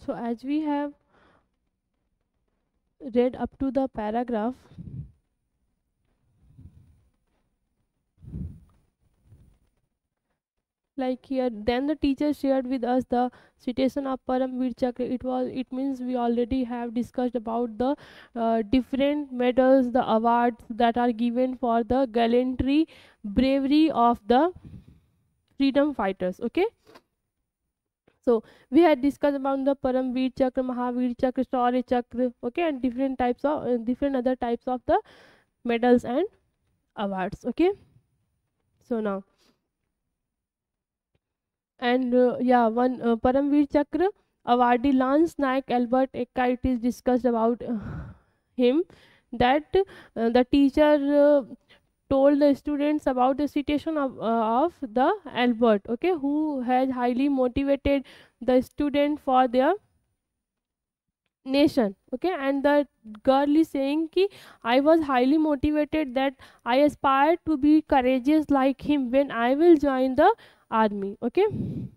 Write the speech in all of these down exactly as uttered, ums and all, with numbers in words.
So as we have read up to the paragraph, like here, then the teacher shared with us the citation of Paramveer Chakra. It was, it means we already have discussed about the uh, different medals, the awards that are given for the gallantry, bravery of the freedom fighters. Okay, so we had discussed about the Paramveer Chakra, Mahavir Chakra, Shaurya Chakra, okay, and different types of uh, different other types of the medals and awards. Okay, so now, and uh, yeah, one uh, Paramveer Chakra awardee Lance Naik Albert Eka, it is discussed about uh, him, that uh, the teacher uh, told the students about the citation of, uh, of the Albert, okay, who has highly motivated the student for their nation. Okay, and the girl is saying ki I was highly motivated, that I aspire to be courageous like him when I will join the army. Okay,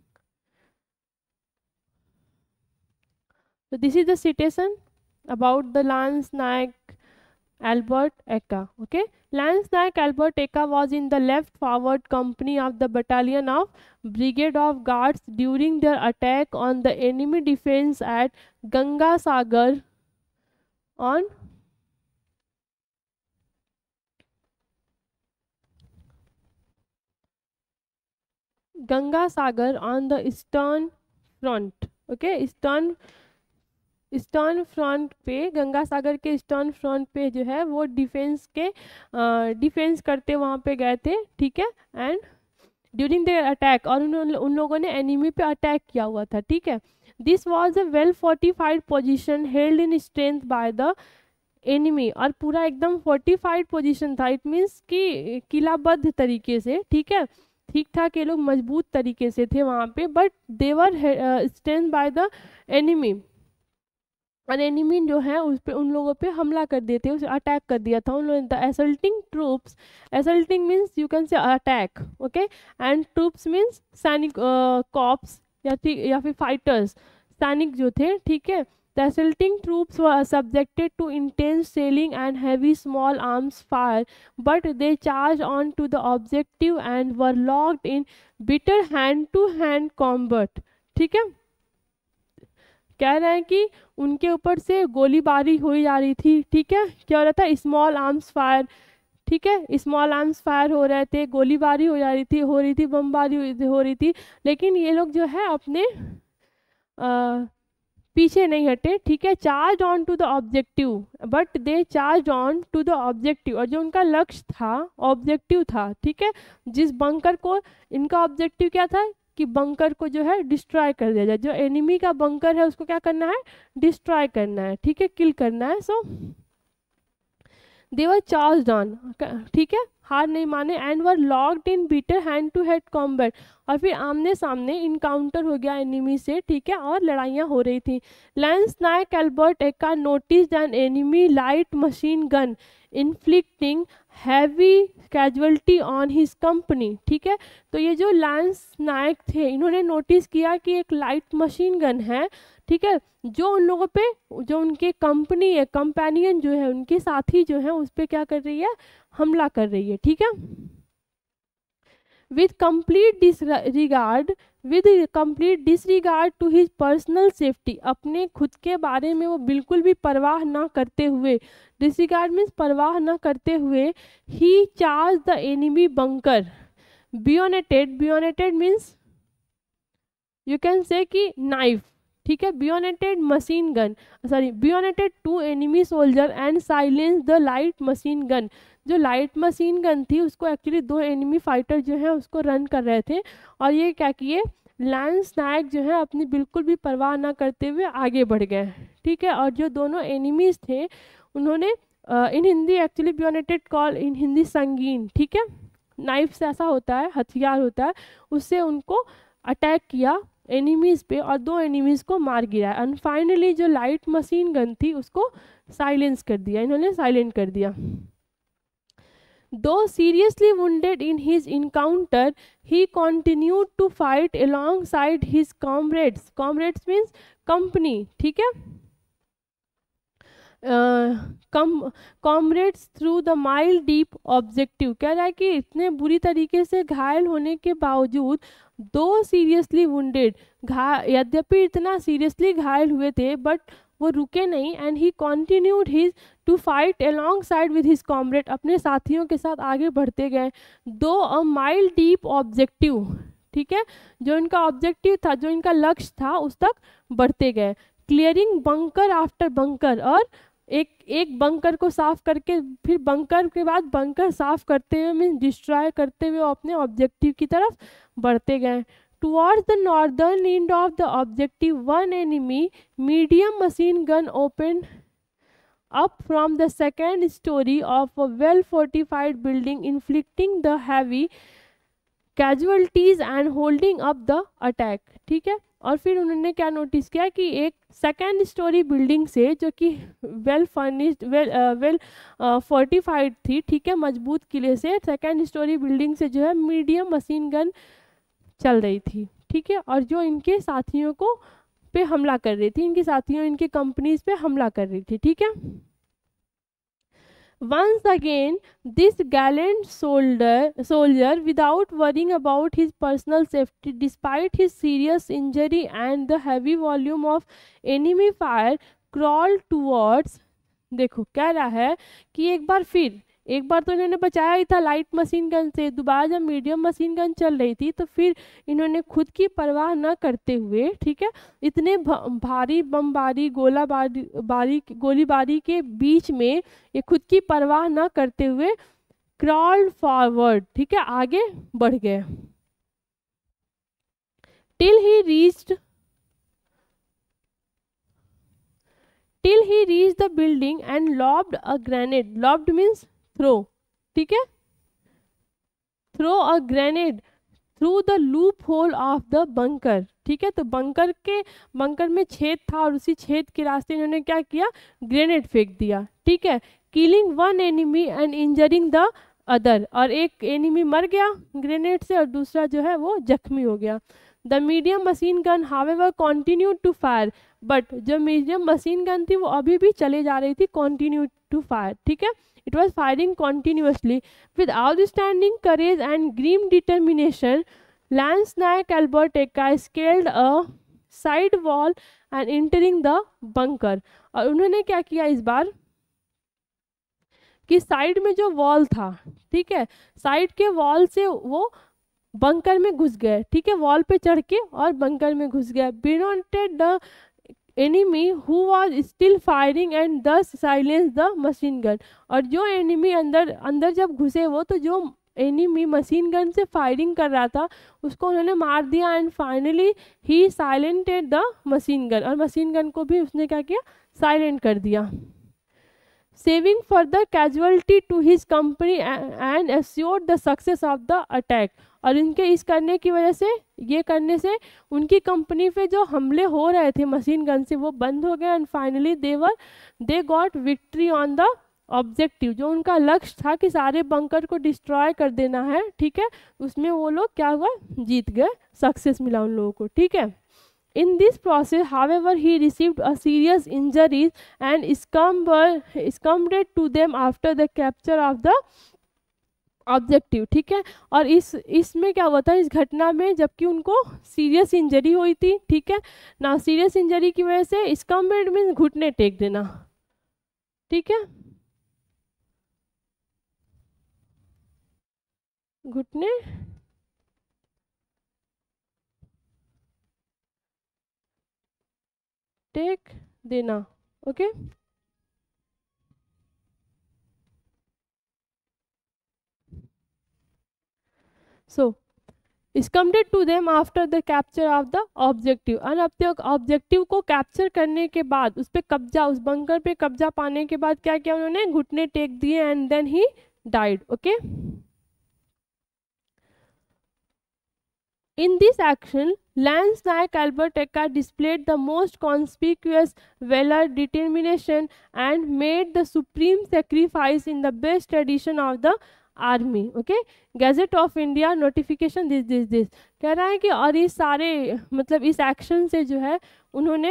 so this is the citation about the Lance Naik Albert Eka. Okay, Lance Naik Albert Eka was in the left forward company of the battalion of Brigade of Guards during their attack on the enemy defense at Ganga Sagar on Ganga Sagar on the eastern front. Okay, eastern eastern front पे, गंगा सागर के eastern front पे जो है वो defence के defence करते वहाँ पे गए थे. ठीक है, एंड ड्यूरिंग द अटैक, और उन, उन लोगों ने एनिमी पे अटैक किया हुआ था. ठीक है, this was a well fortified position held in strength by the enemy, और पूरा एकदम फोर्टिफाइड पोजीशन था. इट मीन्स कि किलाबद्ध तरीके से. ठीक है, ठीक ठाक ये लोग मजबूत तरीके से थे वहाँ पे, but their strength by the enemy, और एनिमी जो है उस पे उन लोगों पे हमला कर दिए थे, उसे अटैक कर दिया था उन लोगों. The assaulting troops, assaulting means you can say attack, okay, and troops means सैनिक, कॉप्स या या फिर फाइटर्स, सैनिक जो थे. ठीक है, the assaulting troops were subjected to intense shelling and heavy small arms fire, but they charge on to the objective and were locked in bitter hand to hand combat. ठीक है, कह रहे हैं कि उनके ऊपर से गोलीबारी हो जा रही थी. ठीक है, क्या हो रहा था, स्मॉल आर्म्स फायर. ठीक है, स्मॉल आर्म्स फायर हो रहे थे, गोलीबारी हो जा रही थी हो रही थी बमबारी हो रही थी, लेकिन ये लोग जो है अपने आ, पीछे नहीं हटे. ठीक है, charge on to the objective, but they charge on to the objective, और जो उनका लक्ष्य था, ऑब्जेक्टिव था. ठीक है, जिस बंकर को, इनका ऑब्जेक्टिव क्या था कि बंकर को जो है डिस्ट्रॉय कर दिया जाए. जो एनिमी का बंकर है उसको क्या करना है, डिस्ट्रॉय करना है. ठीक है, किल करना है. So they were charged on. ठीक है, हार नहीं माने, and were locked in bitter hand to hand combat, और फिर आमने सामने इनकाउंटर हो गया एनिमी से. ठीक है, और लड़ाइयाँ हो रही थी. Lance Naik Albert Ekka notice an enemy light machine gun inflicting heavy casualty on his company. ठीक है, तो ये जो लैंस नायक थे, इन्होंने नोटिस किया कि एक लाइट मशीन गन है. ठीक है, जो उन लोगों पे, जो उनके कंपनी है, कंपेनियन जो है, उनके साथी जो है, उस पर क्या कर रही है, हमला कर रही है. ठीक है, with complete disregard with complete disregard to his personal safety, अपने खुद के बारे में वो बिल्कुल भी परवाह ना करते हुए, disregard means परवाह ना करते हुए, he charged the enemy bunker bayoneted. bayoneted means you can say कि knife. ठीक है, bayoneted machine gun, sorry, bayoneted two enemy soldier and silenced the light machine gun. जो लाइट मशीन गन थी उसको एक्चुअली दो एनिमी फाइटर जो है उसको रन कर रहे थे, और ये क्या किए, लैंस नायक जो है अपनी बिल्कुल भी परवाह ना करते हुए आगे बढ़ गए. ठीक है, और जो दोनों एनिमीज थे उन्होंने in Hindi actually bayoneted call in Hindi संगीन. ठीक है, नाइफ से ऐसा होता है, हथियार होता है, उससे उनको अटैक किया एनिमीज पे, और दो एनिमीज को मार गिरा. एंड फाइनली जो लाइट मशीन गन थी उसको साइलेंस कर दिया, इन्होंने साइलेंट कर दिया. Though seriously wounded in his encounter, he continued to fight alongside his comrades. Comrades means company, ठीक है, come comrades through the mile deep objective, कह रहा है कि इतने बुरी तरीके से घायल होने के बावजूद दो सीरियसली वुंडेड, घा यद्यपि इतना सीरियसली घायल हुए थे बट वो रुके नहीं, and he continued his to fight alongside with his comrade, अपने साथियों के साथ आगे बढ़ते गए। दो अ माइल डीप ऑब्जेक्टिव, ठीक है, जो इनका ऑब्जेक्टिव था, जो इनका लक्ष्य था, उस तक बढ़ते गए। क्लियरिंग बंकर आफ्टर बंकर, और एक एक बंकर को साफ करके फिर बंकर के बाद बंकर साफ करते हुए, मीन्स डिस्ट्रॉय करते हुए अपने ऑब्जेक्टिव की तरफ बढ़ते गए। Towards the northern end of the objective one enemy medium machine gun open up from the second story of a well fortified building, inflicting the heavy casualties and holding up the attack, ठीक है। और फिर उन्होंने क्या notice किया कि एक second story building से, जो कि well furnished well well fortified थी, ठीक है, मजबूत किले से, सेकेंड स्टोरी बिल्डिंग से जो है मीडियम मशीन गन चल रही थी, ठीक है, और जो इनके साथियों को पे हमला कर रही थी, इनके साथियों इनके कंपनीज पे हमला कर रही थी, ठीक है। Once again, this gallant soldier, soldier, without worrying about his personal safety, despite his serious injury and the heavy volume of enemy fire, crawled towards, देखो कह रहा है कि एक बार फिर, एक बार तो इन्होंने बचाया ही था लाइट मशीन गन से, दोबारा जब मीडियम मशीन गन चल रही थी तो फिर इन्होंने खुद की परवाह न करते हुए, ठीक है, इतने भारी बमबारी गोलाबारी बारी गोलीबारी के बीच में ये खुद की परवाह न करते हुए क्रॉल्ड फॉरवर्ड, ठीक है, आगे बढ़ गए। Till he reached till he reached the building and lobbed a grenade, lobbed means throw, ठीक है, throw a grenade through the loophole of the bunker, ठीक है, तो बंकर के बंकर में छेद था और उसी छेद के रास्ते इन्होंने क्या किया, ग्रेनेड फेंक दिया, ठीक है, killing one enemy and injuring the other, और एक एनिमी मर गया ग्रेनेड से और दूसरा जो है वो जख्मी हो गया। The medium machine gun however continued to fire, but जो मीडियम मशीन गन थी वो अभी भी चले जा रही थी, कॉन्टिन्यू टू फायर, ठीक है, it was firing continuously with outstanding courage and grim determination. Lance Naik Alberteka scaled a side wall and entering the bunker, और उन्होंने क्या किया इस बार कि साइड में जो वॉल था, ठीक है, साइड के वॉल से वो बंकर में घुस गए, ठीक है, वॉल पे चढ़ के और बंकर में घुस गए। Beyonded the enemy who was still firing and thus silenced the machine gun, और जो एनिमी अंदर अंदर जब घुसे वो, तो जो एनिमी मशीन गन से फायरिंग कर रहा था उसको उन्होंने मार दिया, and finally he silenced the machine gun, और मशीन गन को भी उसने क्या किया, साइलेंट कर दिया। Saving further casualty to his company and assured the success of the attack, और इनके इस करने की वजह से, ये करने से उनकी कंपनी पे जो हमले हो रहे थे मशीन गन से वो बंद हो गए, and finally they were they got victory on the objective, जो उनका लक्ष्य था कि सारे बंकर को डिस्ट्रॉय कर देना है, ठीक है, उसमें वो लोग क्या हुआ, जीत गए, सक्सेस मिला उन लोगों को, ठीक है। In this process, however, he received a serious injuries and succumbed succumbed to them after the capture of the objective, ठीक है, और इस इसमें क्या हुआ था, इस घटना में, जबकि उनको सीरियस इंजरी हुई थी, ठीक है ना, सीरियस इंजरी की वजह से स्कम्बेड मीन्स घुटने टेक देना, ठीक है, घुटने टेक देना, okay. So succumbed to them after the capture of the objective, और अब तक ऑब्जेक्टिव को कैप्चर करने के बाद, उस पर कब्जा, उस बंकर पे कब्जा पाने के बाद क्या किया उन्होंने, घुटने टेक दिए, and then he died, okay. In this action, Lance Naik Alberteka displayed the most conspicuous valor, determination, and made the supreme sacrifice in the best tradition of the army, okay, gazette of India notification this this this कह रहा है कि, और ये सारे मतलब इस action से जो है उन्होंने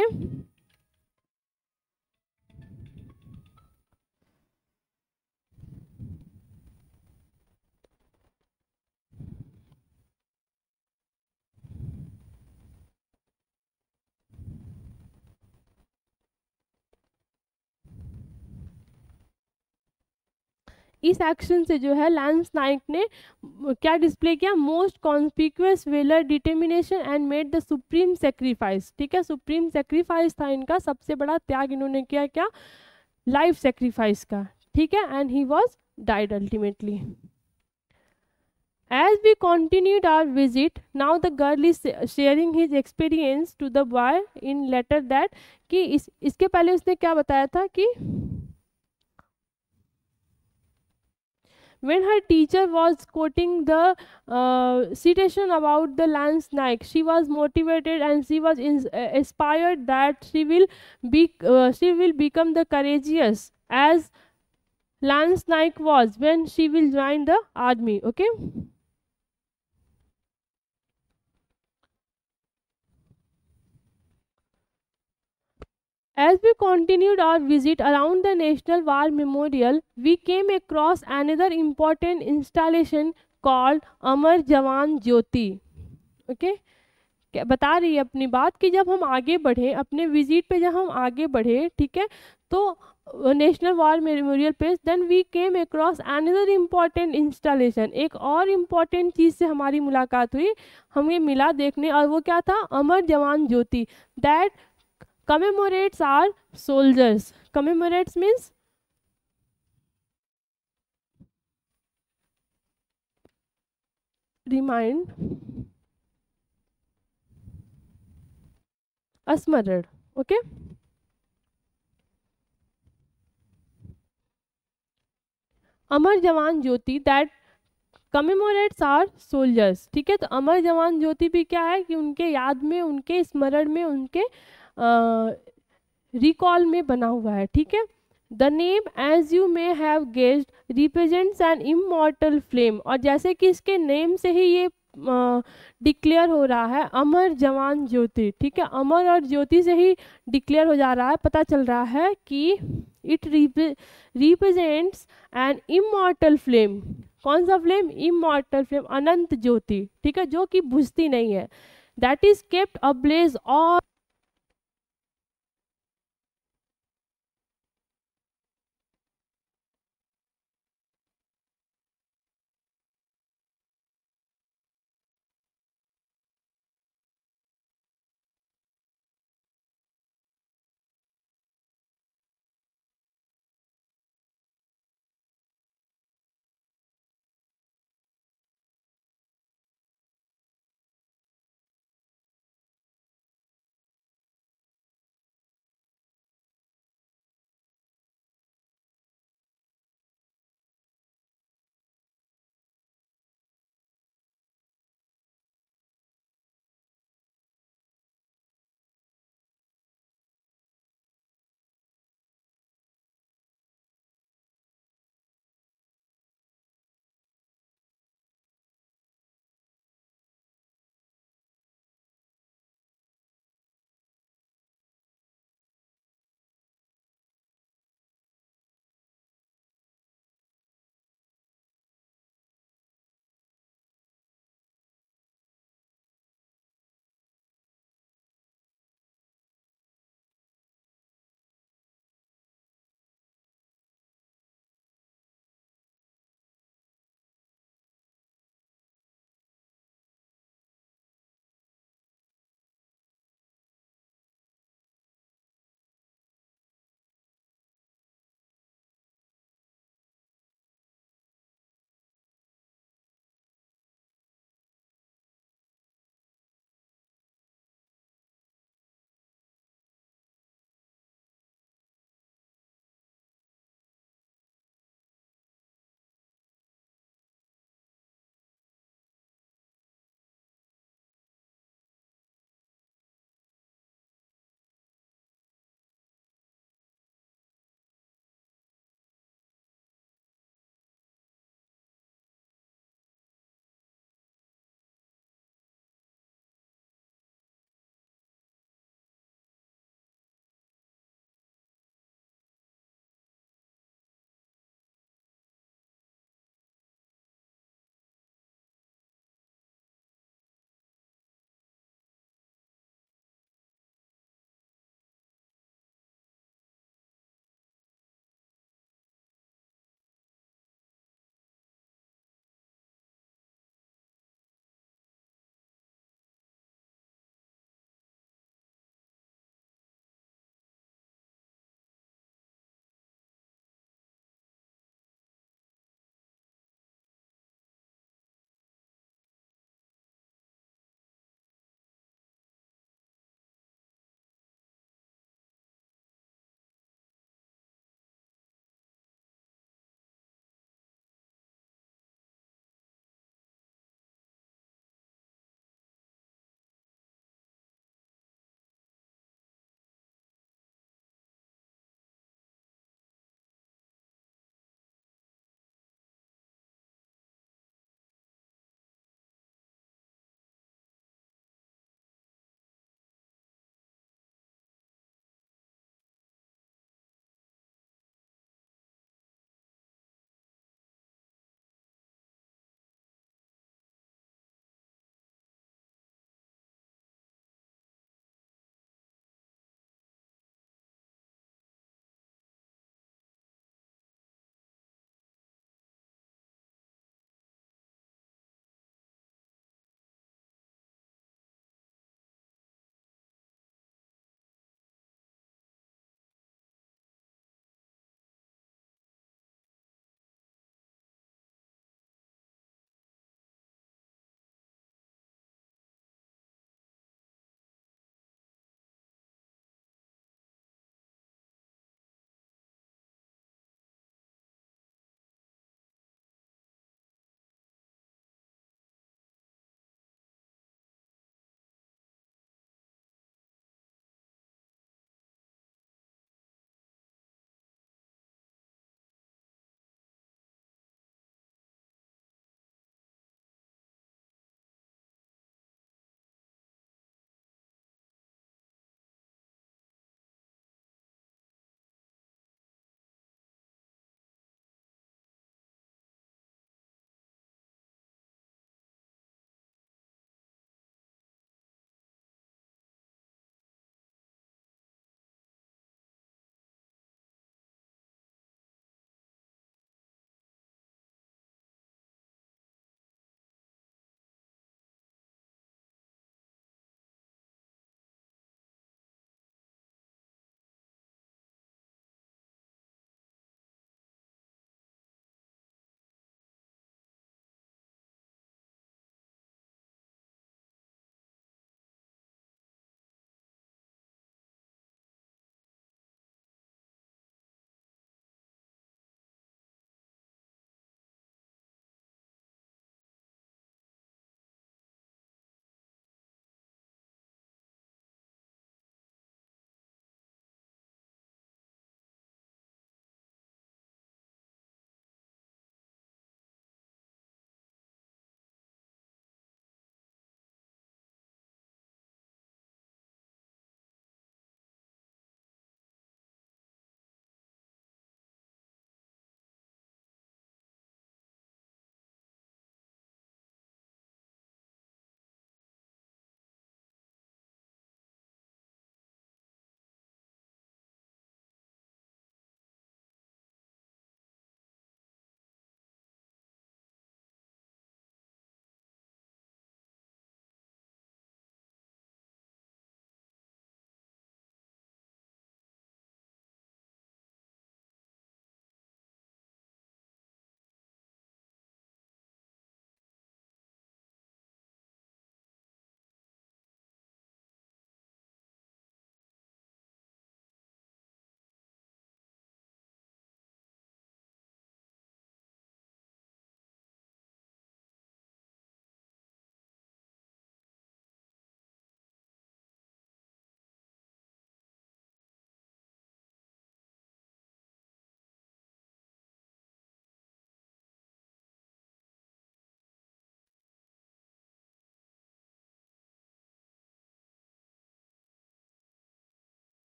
इस एक्शन से जो है लैंस नाइक ने क्या डिस्प्ले किया, most conspicuous valour determination and made the supreme sacrifice, ठीक है, सुप्रीम सेक्रीफाइस था इनका, सबसे बड़ा त्याग इन्होंने किया, क्या, लाइफ सेक्रीफाइस का, ठीक है, and he was died ultimately. As we continued our visit, now the girl is sharing his experience to the boy in letter that कि इस इसके पहले उसने क्या बताया था कि when her teacher was quoting the uh, citation about the Lance Naik, she was motivated and she was in, uh, inspired that she will be uh, she will become the courageous as Lance Naik was when she will join the army. Okay. As we continued our visit around the National War Memorial, we came across another important installation called Amar Jawan Jyoti. Okay? बता रही है अपनी बात कि जब हम आगे बढ़े अपने विजिट पे, जब हम आगे बढ़े, ठीक है, तो नेशनल वॉर मेमोरियल पे, then we came across another important installation, एक और इम्पॉर्टेंट चीज़ से हमारी मुलाकात हुई, हमें मिला देखने, और वो क्या था, Amar Jawan Jyoti, that commemorates our soldiers. Commemorates means remind, asmaran, okay. Amar Jawan Jyoti that commemorates our soldiers, ठीक है, तो अमर जवान ज्योति भी क्या है कि उनके याद में, उनके स्मरण में, उनके रिकॉल uh, में बना हुआ है, ठीक है. The name as you may have guessed represents an immortal flame, और जैसे कि इसके नेम से ही ये डिक्लेयर uh, हो रहा है, अमर जवान ज्योति, ठीक है, अमर और ज्योति से ही डिक्लेयर हो जा रहा है, पता चल रहा है कि it represents an immortal flame. कौन सा फ्लेम, इमॉर्टल फ्लेम, अनंत ज्योति, ठीक है, जो कि बुझती नहीं है, that is kept ablaze all